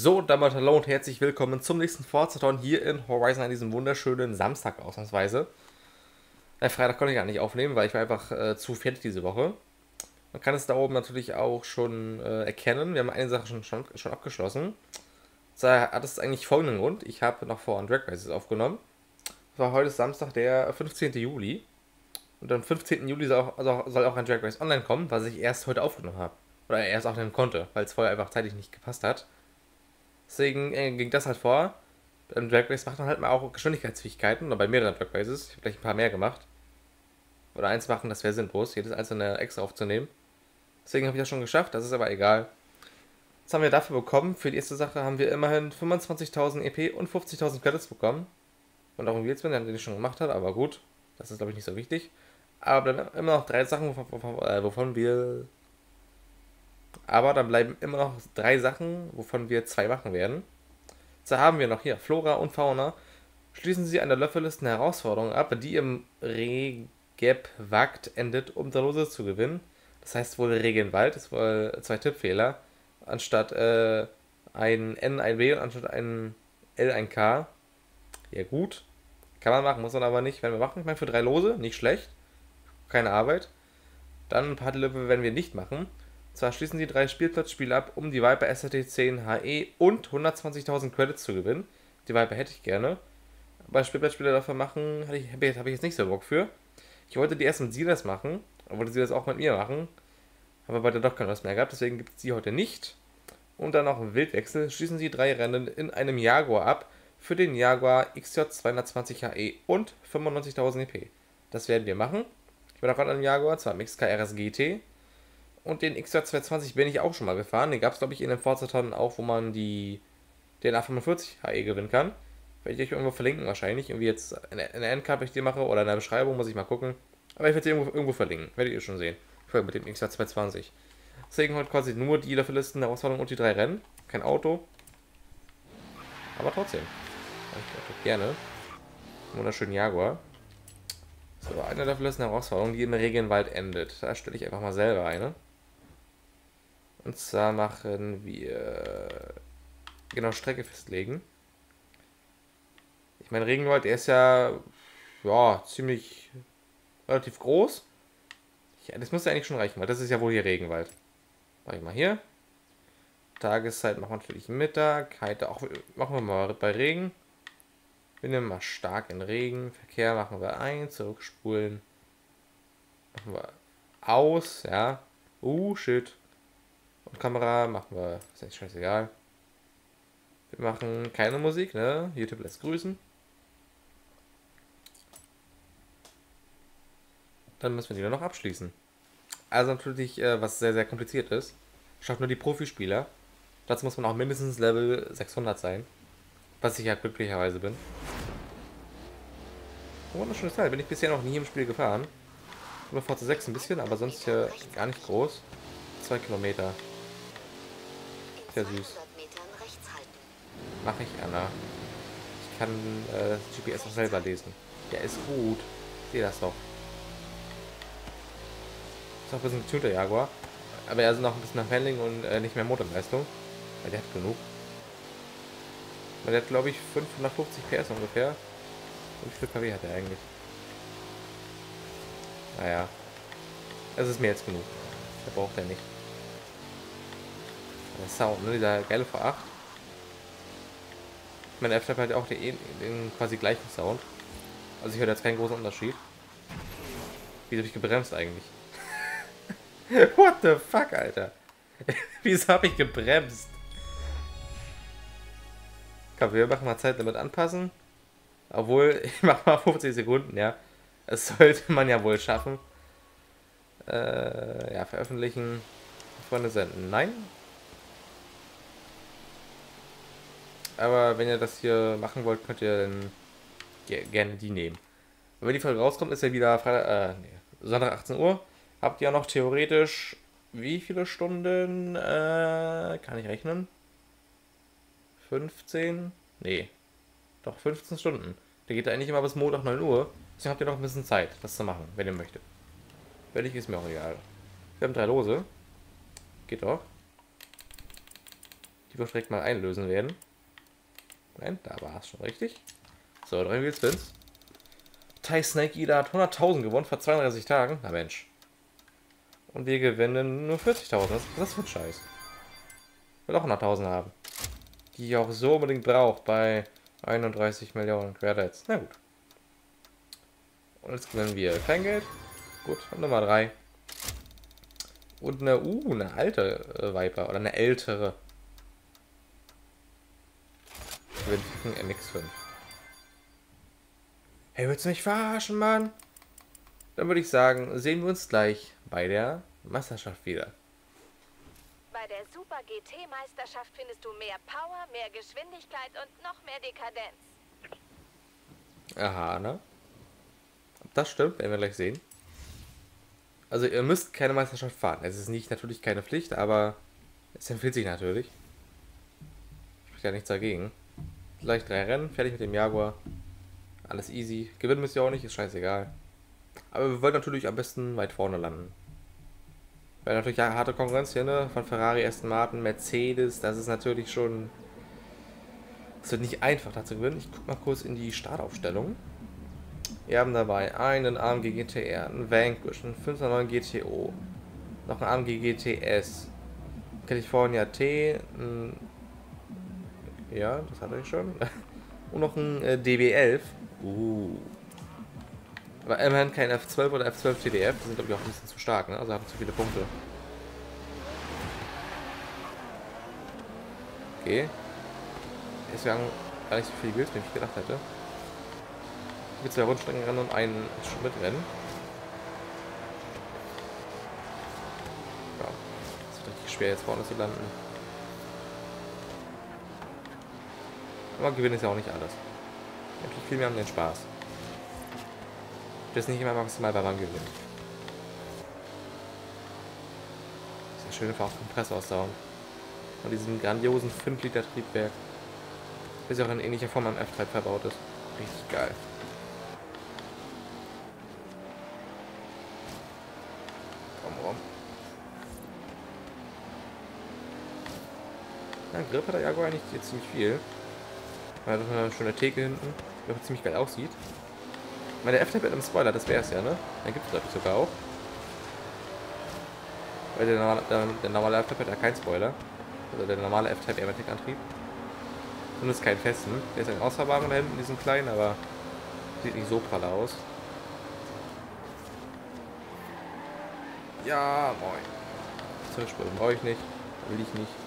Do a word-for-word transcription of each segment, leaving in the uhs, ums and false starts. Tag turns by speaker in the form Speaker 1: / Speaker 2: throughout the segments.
Speaker 1: So, und damit hallo und herzlich willkommen zum nächsten Forza-Ton hier in Horizon an diesem wunderschönen Samstag ausnahmsweise. Äh, Freitag konnte ich gar nicht aufnehmen, weil ich war einfach äh, zu fertig diese Woche. Man kann es da oben natürlich auch schon äh, erkennen. Wir haben eine Sache schon, schon, schon abgeschlossen. Da hat es eigentlich folgenden Grund. Ich habe noch vor Drag Races aufgenommen. Das war heute Samstag, der fünfzehnten Juli. Und am fünfzehnten Juli soll auch, also soll auch ein Drag Race online kommen, was ich erst heute aufgenommen habe. Oder erst aufnehmen konnte, weil es vorher einfach zeitlich nicht gepasst hat. Deswegen äh, ging das halt vor. Beim Drag Race macht man halt mal auch Geschwindigkeitsfähigkeiten. Oder bei mehreren Drag Races. Ich habe gleich ein paar mehr gemacht. Oder eins machen, das wäre sinnlos, jedes einzelne extra aufzunehmen. Deswegen habe ich das schon geschafft, das ist aber egal. Was haben wir dafür bekommen? Für die erste Sache haben wir immerhin fünfundzwanzigtausend E P und fünfzigtausend Credits bekommen. Und darum geht es mir, den ich schon gemacht habe, aber gut. Das ist, glaube ich, nicht so wichtig. Aber dann immer noch drei Sachen, wovon, wovon, äh, wovon wir... Aber dann bleiben immer noch drei Sachen, wovon wir zwei machen werden. So haben wir noch hier Flora und Fauna. Schließen Sie eine Löffellisten Herausforderung ab, die im Rehgeb-Wagt endet, um da Lose zu gewinnen. Das heißt wohl Regenwald, ist wohl zwei Tippfehler. Anstatt äh, ein N, ein W und anstatt ein L, ein K. Ja gut, kann man machen, muss man aber nicht. Wenn wir machen, ich meine für drei Lose, nicht schlecht. Keine Arbeit. Dann ein paar Level werden wir nicht machen. Zwar schließen Sie drei Spielplatzspiele ab, um die Viper S R T zehn H E und hundertzwanzigtausend Credits zu gewinnen. Die Viper hätte ich gerne. Aber Spielplatzspiele dafür machen, habe ich, hab ich jetzt nicht so Bock für. Ich wollte die erst mit Silas machen, wollte sie das auch mit mir machen. Habe aber dann doch keine Lust mehr gehabt, deswegen gibt es die heute nicht. Und dann noch ein Wildwechsel. Schließen Sie drei Rennen in einem Jaguar ab für den Jaguar X J zweihundertzwanzig H E und fünfundneunzigtausend E P. Das werden wir machen. Ich bin auch gerade an einem Jaguar, zwar im X K R S G T. Und den X J zweihundertzwanzig bin ich auch schon mal gefahren. Den gab es, glaube ich, in den Forza-Tonnen auch, wo man die, den A fünfundvierzig H E gewinnen kann. Werde ich euch irgendwo verlinken wahrscheinlich. Irgendwie jetzt in der Endcard, wenn ich die mache, oder in der Beschreibung, muss ich mal gucken. Aber ich werde sie irgendwo, irgendwo verlinken. Werdet ihr schon sehen. Mit dem X J zweihundertzwanzig. Deswegen heute quasi nur die Löffellisten, Herausforderung und die drei Rennen. Kein Auto. Aber trotzdem. Ich gerne. Wunderschönen Jaguar. So, eine Löffellisten, Herausforderung, die im Regenwald endet. Da stelle ich einfach mal selber eine. Und zwar machen wir genau Strecke festlegen. Ich meine, Regenwald, der ist ja, ja ziemlich relativ groß. Ja, das müsste eigentlich schon reichen, weil das ist ja wohl hier Regenwald. Mach ich mal hier. Tageszeit machen wir natürlich Mittag. Heute auch, machen wir mal bei Regen. Wir nehmen mal stark in Regen. Verkehr machen wir ein, zurückspulen. Machen wir aus, ja. Uh, shit. Und Kamera machen wir, ist echt scheißegal. Wir machen keine Musik, ne? YouTube lässt grüßen. Dann müssen wir die dann noch abschließen. Also natürlich, äh, was sehr, sehr kompliziert ist. Schafft nur die Profispieler. Dazu muss man auch mindestens Level sechshundert sein. Was ich ja glücklicherweise bin. Wunderschönes Teil. Bin ich bisher noch nie im Spiel gefahren. Nur Forza sechs ein bisschen, aber sonst hier gar nicht groß. Zwei Kilometer. Sehr süß. Mache ich, Anna. Ich kann äh, das G P S auch selber lesen. Der ist gut. Ich sehe das doch. Ist auch ein bisschen getunter Jaguar. Aber er ist noch ein bisschen nach Handling und äh, nicht mehr Motorleistung. Weil der hat genug. Weil der hat, glaube ich, fünfhundertfünfzig P S ungefähr. Und wie viel K W hat er eigentlich? Naja. Es ist mir jetzt genug. Der braucht er nicht. Der Sound, ne? Dieser geile V acht. Mein F-Type hat ja auch den, den quasi gleichen Sound. Also ich höre jetzt keinen großen Unterschied. Wieso habe ich gebremst eigentlich? What the fuck, Alter? Wieso habe ich gebremst? Komm, wir machen mal Zeit damit anpassen. Obwohl, ich mache mal fünfzig Sekunden, ja. Das sollte man ja wohl schaffen. Äh, ja, veröffentlichen. Freunde senden. Nein. Aber wenn ihr das hier machen wollt, könnt ihr dann gerne die nehmen. Und wenn die Folge rauskommt, ist ja wieder Freitag, äh, nee, Sonntag achtzehn Uhr. Habt ihr auch noch theoretisch wie viele Stunden? Äh, kann ich rechnen? fünfzehn? Nee. Doch, fünfzehn Stunden. Der geht da eigentlich immer bis Montag neun Uhr. Deswegen habt ihr noch ein bisschen Zeit, das zu machen, wenn ihr möchtet. Fertig ist mir auch egal. Wir haben drei Lose. Geht doch. die wir auch direkt mal einlösen werden. Nein, da war es schon richtig. So, drei Wheel Spins. Thai Snake Eater hat hunderttausend gewonnen vor zweiunddreißig Tagen. Na Mensch. Und wir gewinnen nur vierzigtausend. Was ist das für ein Scheiß? Ich will auch hunderttausend haben. Die ich auch so unbedingt braucht bei einunddreißig Millionen Credits. Na gut. Und jetzt gewinnen wir kein Geld. Gut, und Nummer drei. Und eine, uh, eine alte äh, Viper. Oder eine ältere. Wir gewinnen M X fünf. Hey, willst du mich verarschen, Mann? Dann würde ich sagen, sehen wir uns gleich bei der Meisterschaft wieder.
Speaker 2: Bei der Super G T-Meisterschaft findest du mehr Power, mehr Geschwindigkeit und noch mehr Dekadenz.
Speaker 1: Aha, ne? Ob das stimmt, werden wir gleich sehen. Also ihr müsst keine Meisterschaft fahren. Es ist nicht natürlich keine Pflicht, aber es empfiehlt sich natürlich. Ich spricht ja nichts dagegen. Gleich drei Rennen, fertig mit dem Jaguar. Alles easy. Gewinnen müsst ihr auch nicht, ist scheißegal. Aber wir wollen natürlich am besten weit vorne landen. Weil natürlich ja, harte Konkurrenz hier, ne? Von Ferrari, Aston Martin, Mercedes. Das ist natürlich schon... Es wird nicht einfach, da zu gewinnen. Ich guck mal kurz in die Startaufstellung. Wir haben dabei einen A M G G T R, einen Vanquish, einen fünfhundertneun G T O, noch einen A M G G T S, California T, ein... Ja, das hatte ich schon. Und noch ein äh, D B elf. Uh. Aber immerhin kein F zwölf oder F zwölf T D F. Die sind, glaube ich, auch ein bisschen zu stark, ne? Also haben zu viele Punkte. Okay. Deswegen gar nicht so viel Geld, wie ich gedacht hätte. Mit zwei Rundstreckenrennen und ein Schrittrennen. Ja. Es wird richtig schwer, jetzt vorne zu landen. Aber gewinnen ist ja auch nicht alles. Natürlich viel mehr um den Spaß. Das ist nicht immer maximal bei beim Gewinn. Sehr schön einfach auf Kompressorsound. Von diesem grandiosen fünf Liter Triebwerk. Das auch in ähnlicher Form am F-Type verbaut ist. Richtig geil. Komm rum. Ja, Grip hat der Jaguar eigentlich jetzt ziemlich viel. Er hat eine schöne Theke hinten, die auch ziemlich geil aussieht. Ich meine, der F-Type mit einem Spoiler, das wäre es ja, ne? Den gibt es, glaube ich, sogar auch. Weil der normale, der, der normale F-Type hat ja keinen Spoiler. Also der normale F-Type Airmatic-Antrieb. Zumindest keinen festen. Der ist ein ausfahrbaren da hinten, diesen kleinen, aber sieht nicht so prall aus. Ja, moin. Zurückspringen brauche ich nicht. Will ich nicht.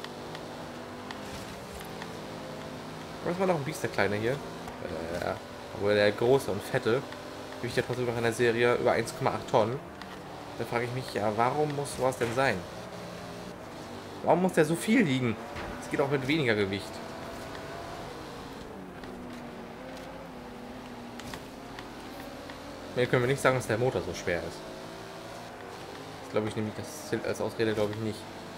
Speaker 1: Was war noch ein Biest, der Kleine hier? Äh, obwohl der große und fette wiegt ja trotzdem noch in der Serie über eins Komma acht Tonnen. Da frage ich mich, ja, warum muss sowas denn sein? Warum muss der so viel liegen? Es geht auch mit weniger Gewicht. Hier können wir nicht sagen, dass der Motor so schwer ist. Das glaube ich nämlich, das zählt als Ausrede, glaube ich nicht.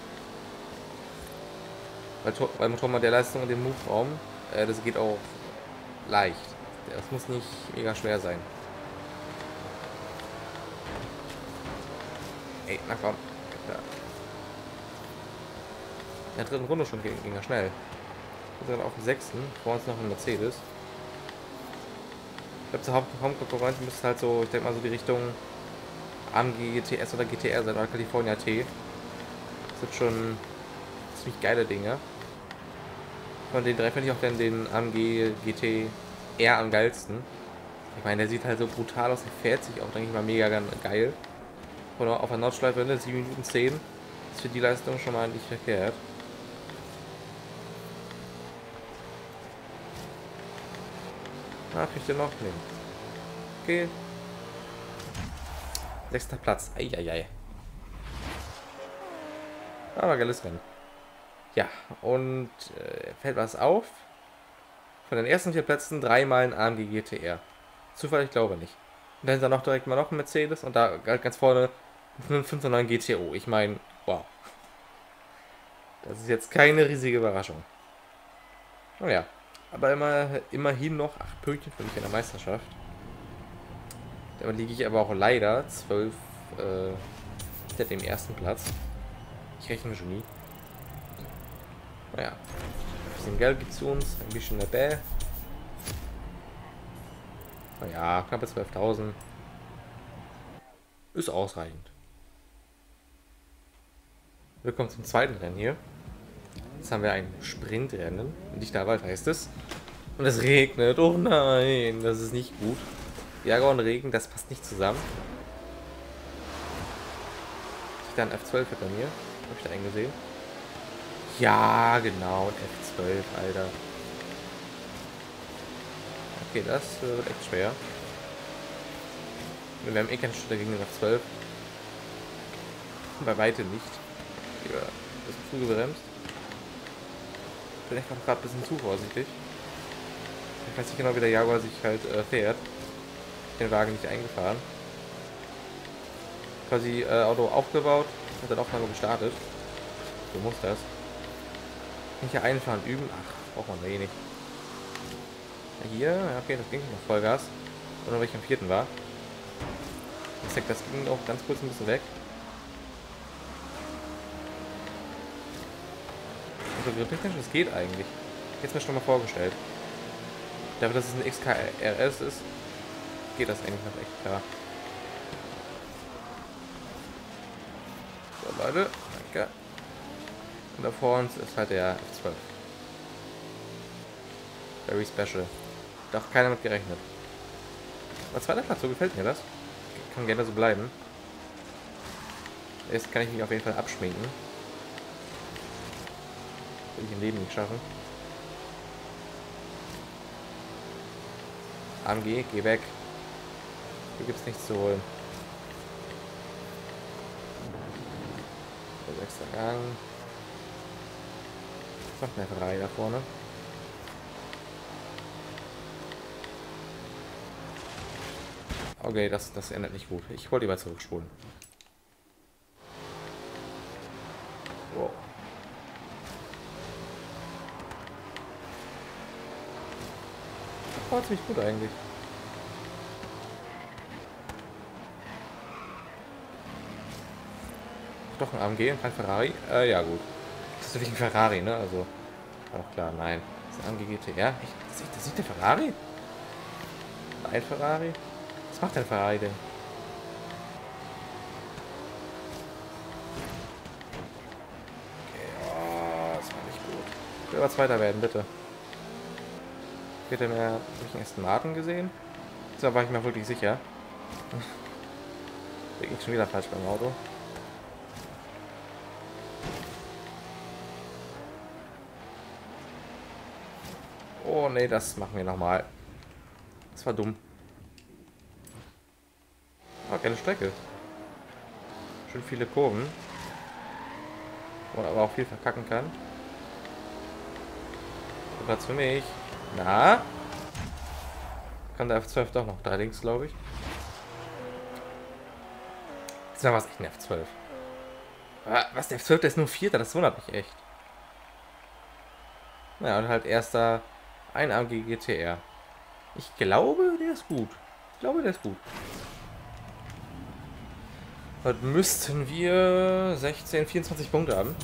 Speaker 1: Weil, weil Motorrad der Leistung und dem Move-Raum, äh, das geht auch leicht. Das muss nicht mega schwer sein. Ey, na komm. Ja. In der dritten Runde schon ging, ging er schnell. Wir sind auf dem sechsten. Vor uns noch ein Mercedes. Ich glaube, zur Hauptkonkurrenz müsste halt so, ich denke mal so die Richtung A M G G T S oder G T R sein oder California T. Das sind schon ziemlich geile Dinge. Von den drei finde ich auch dann den A M G G T R am geilsten. Ich meine, der sieht halt so brutal aus, der fährt sich auch, denke ich mal, mega geil. Oder auf der Nordschleife, ne, sieben Minuten zehn. Ist für die Leistung schon mal nicht verkehrt. Ah, kriegt ihr noch? Nee. Okay. Sechster Platz. Eieiei. Aber geiles Rennen. Ja, und äh, fällt was auf. Von den ersten vier Plätzen dreimal ein A M G G T R. Zufall, ich glaube nicht. Und dann ist da noch direkt mal noch ein Mercedes und da ganz vorne ein fünfhundertneun G T O. Ich meine, wow. Das ist jetzt keine riesige Überraschung. Naja, aber immer, immerhin noch acht Pünktchen für mich in der Meisterschaft. Damit liege ich aber auch leider zwölf äh, hinter dem ersten Platz. Ich rechne schon nie. Naja. Ein bisschen Geld gibt zu uns. Ein bisschen dabei. Naja, knappe zwölftausend. Ist ausreichend. Willkommen zum zweiten Rennen hier. Jetzt haben wir ein Sprintrennen. Dichter Wald heißt es. Und es regnet. Oh nein, das ist nicht gut. Jaguar und Regen, das passt nicht zusammen. Ich da ein F zwölf hinter mir. Habe ich da einen gesehen? Ja, genau, ein F zwölf, Alter. Okay, das wird echt schwer. Wir haben eh keine Schritte gegen den F zwölf. Bei weitem nicht. Hier ist früh gebremst. Bin ich gerade ein bisschen zu vorsichtig. Ich weiß nicht genau, wie der Jaguar sich halt äh, fährt. Den Wagen nicht eingefahren. Quasi äh, Auto aufgebaut und dann Aufnahme gestartet. So muss das. Nicht hier einfahren, üben. Ach, braucht man eh nicht. Hier, ja, okay, das ging noch Vollgas. Oder weil ich am vierten war. Das ging auch ganz kurz ein bisschen weg. Also gripptechnisch, das geht eigentlich. Jetzt mir schon mal vorgestellt. Dafür, dass es ein X K R S ist, geht das eigentlich noch echt klar. So, Leute, danke. Und da vor uns ist halt der F zwölf. Very special. Da hat keiner mit gerechnet. Aber zweiter Platz, so gefällt mir das. Kann gerne so bleiben. Jetzt kann ich mich auf jeden Fall abschminken. Will ich im Leben nicht schaffen. A M G, geh weg. Hier gibt's nichts zu holen. Der sechste Gang. Was macht eine Ferrari da vorne? Okay, das, das ändert nicht gut. Ich wollte lieber zurückspulen. Wow. Das war ziemlich gut eigentlich. Doch ein A M G und kein Ferrari? Äh, ja gut. Das ist natürlich ein Ferrari, ne? Also, war doch klar, nein. Das ist ein A M G G T R? Echt? Das ist, das ist der Ferrari? Ein Ferrari? Was macht der Ferrari denn? Okay, oh, das war nicht gut. Ich will aber Zweiter werden, bitte. Hätte mehr durch den ersten Martin gesehen. Da war ich mir wirklich sicher. Bin ich schon wieder falsch beim Auto. Oh ne, das machen wir nochmal. Das war dumm. Aber geile Strecke. Schön viele Kurven. Wo man aber auch viel verkacken kann. Platz für mich. Na? Kann der F zwölf doch noch drei links, glaube ich. Jetzt war es echt ein F zwölf. Was, der F zwölf, der ist nur Vierter, das wundert mich echt. Ja, und halt erster ein A M G G T R. Ich glaube, der ist gut. Ich glaube, der ist gut. Heute müssten wir sechzehn, vierundzwanzig Punkte haben.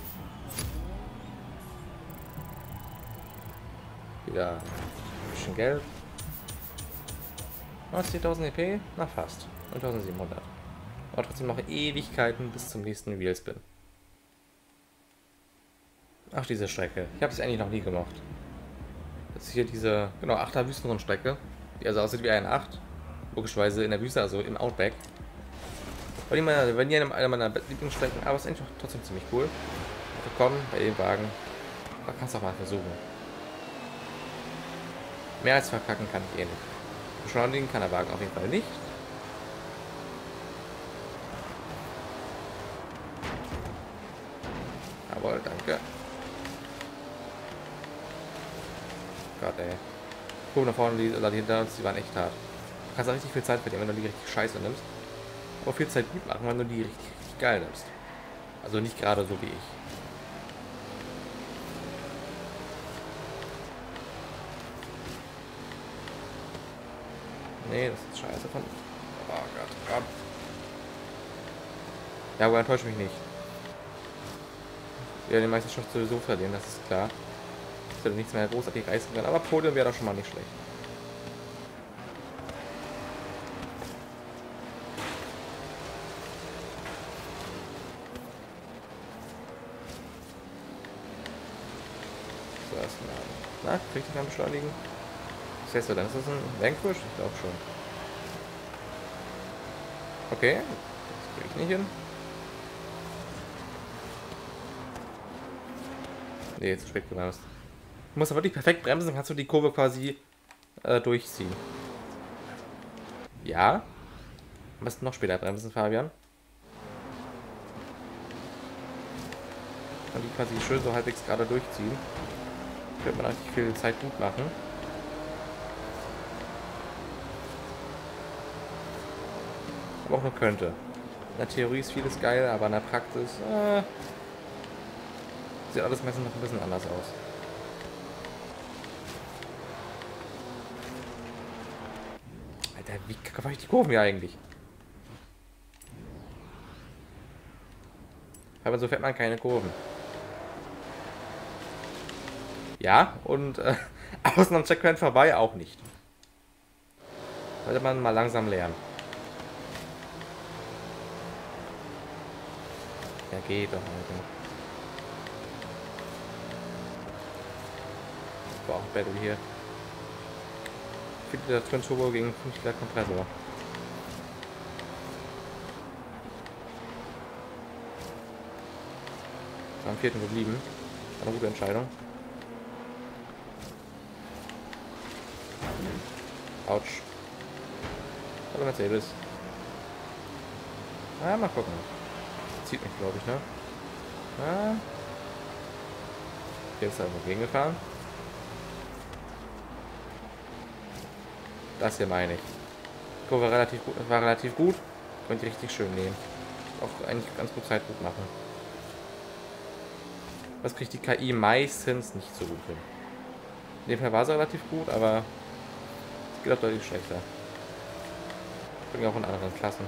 Speaker 1: Wieder ein bisschen Geld. neunzigtausend E P? Na fast. neuntausendsiebenhundert. Aber trotzdem noch Ewigkeiten bis zum nächsten Wheelspin. Ach, diese Strecke. Ich habe es eigentlich noch nie gemacht. Das ist hier diese, genau, achter Wüstenrundstrecke. Die also aussieht wie eine acht. Logischerweise in der Wüste, also im Outback. War die meine, war nie eine meiner Lieblingsstrecken, aber es ist eigentlich trotzdem ziemlich cool. Willkommen bei dem Wagen. Da kannst du auch mal versuchen. Mehr als verkacken kann ich eh nicht. Beschleunigen kann der Wagen auf jeden Fall nicht. Jawohl, danke. Gott, ey. Guck nach vorne, die, die hinter uns, die waren echt hart. Du kannst auch richtig viel Zeit verlieren, wenn du die richtig scheiße nimmst. Aber viel Zeit gut machen, wenn du die richtig, richtig geil nimmst. Also nicht gerade so wie ich. Nee, das ist scheiße von. Oh Gott, oh Gott. Ja, aber enttäuscht mich nicht. Ja, den Meisterschaft sowieso verlieren, das ist klar. Das wird nichts mehr großartig reißen können, aber Podium wäre doch schon mal nicht schlecht. So, erstmal. Na, krieg ich mal beschleunigen? Was heißt du dann? Ist das ein Vanquish? Ich glaube schon. Okay, das krieg ich nicht hin. Nee, zu spät gebremst. Du musst aber wirklich perfekt bremsen, dann kannst du die Kurve quasi äh, durchziehen. Ja. Am besten noch später bremsen, Fabian. Und die quasi schön so halbwegs gerade durchziehen. Wird man eigentlich viel Zeit gut machen. Aber auch nur könnte. In der Theorie ist vieles geil, aber in der Praxis äh, sieht alles meistens noch ein bisschen anders aus. Alter, wie kacke war ich die Kurven hier eigentlich? Aber so fährt man keine Kurven. Ja, und äh, außen am Checkpoint vorbei auch nicht. Sollte man mal langsam lernen. Ja, geht doch. Alter. Boah, Battle hier. vier Liter Twin Turbo gegen fünf Liter Kompressor. Am vierten geblieben. Eine gute Entscheidung. Autsch. Aber Mercedes. Ah, mal gucken. Zieht mich, glaube ich, ne? Ah. Hier ist er einfach gegengefahren. Das hier meine ich. Die Kurve war relativ gut, war relativ gut. Konnte ich richtig schön nehmen. Auch eigentlich ganz gut Zeit gut machen. Das kriegt die K I meistens nicht so gut hin. In dem Fall war sie relativ gut, aber es geht auch deutlich schlechter. Ich bin auch in anderen Klassen.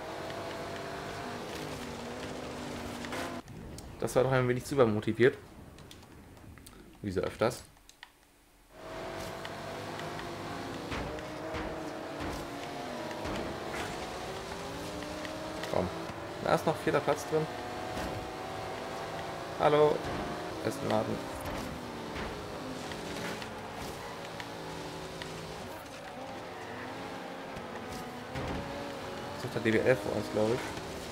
Speaker 1: Das war doch ein wenig zu übermotiviert. Wie so öfters. Komm. Da ist noch vierter Platz drin. Hallo. Aston Martin. Das ist der D B L vor uns, glaube ich.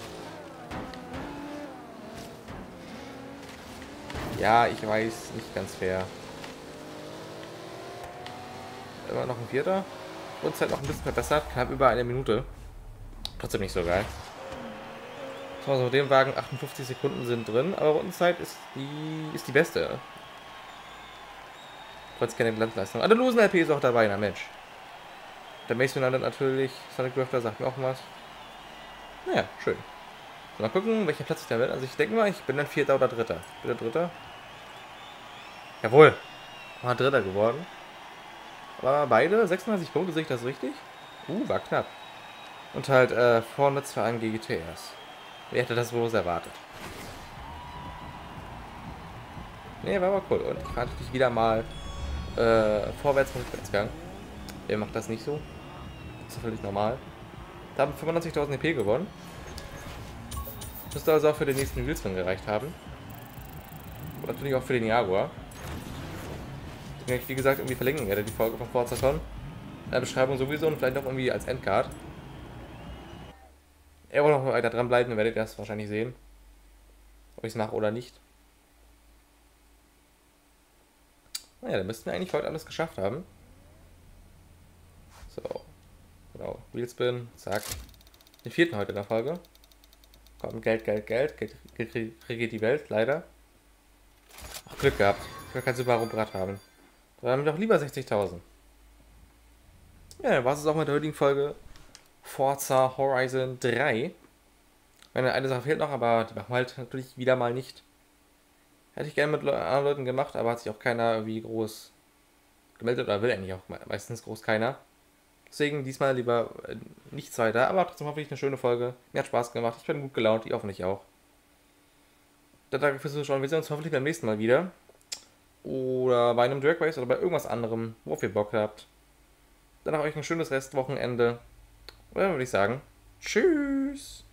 Speaker 1: Ja, ich weiß, nicht ganz fair. Immer noch ein Vierter. Uhrzeit noch ein bisschen verbessert. Knapp über eine Minute. Trotzdem nicht so geil. So, also dem Wagen achtundfünfzig Sekunden sind drin, aber Rundenzeit ist die ist die beste. Trotz keine Glanzleistung. Ah, der losen L P ist auch dabei, na Mensch. Der Mason landet natürlich. Sonic Drifter sagt mir auch was. Naja, schön. So, mal gucken, welcher Platz ich da bin. Also ich denke mal, ich bin dann Vierter oder Dritter. Ich bin der Dritter. Jawohl. War Dritter geworden. Aber beide sechsunddreißig Punkte, sehe ich das richtig? Uh, war knapp. Und halt äh, vorne zwei an G T S. Wer hätte das wohl erwartet? Ne, war aber cool. Und ich fand dich wieder mal äh, vorwärts und rückwärtsgang. Wer macht das nicht so? Das ist völlig normal. Da haben fünfundneunzigtausend E P gewonnen. Müsste also auch für den nächsten Wheelspin gereicht haben. Und natürlich auch für den Jaguar. Den ich, wie gesagt, irgendwie verlinken werde, die Folge von Forza Con. In der Beschreibung sowieso und vielleicht auch irgendwie als Endcard. Er will noch weiter dranbleiben, dann werdet ihr das wahrscheinlich sehen. Ob ich es mache oder nicht. Naja, dann müssten wir eigentlich heute alles geschafft haben. So. Genau. Wheelspin. Zack. Den vierten heute in der Folge. Komm, Geld, Geld, Geld. Geld, Geld regiert die Welt, leider. Ach, Glück gehabt. Ich will kein Subaru-Brat haben. Da haben wir doch lieber sechzigtausend. Ja, dann war es auch mit der heutigen Folge Forza Horizon drei. Meine eine Sache fehlt noch, aber die machen wir halt natürlich wieder mal nicht. Hätte ich gerne mit anderen Leuten gemacht, aber hat sich auch keiner irgendwie groß gemeldet oder will eigentlich auch meistens groß keiner. Deswegen diesmal lieber nichts weiter, aber trotzdem hoffe ich eine schöne Folge. Mir hat Spaß gemacht, ich bin gut gelaunt, ihr hoffentlich auch. Dann danke fürs Zuschauen. Wir sehen uns hoffentlich beim nächsten Mal wieder. Oder bei einem Drag Race oder bei irgendwas anderem, worauf ihr Bock habt. Dann euch ein schönes Restwochenende. Und dann würde ich sagen, tschüss.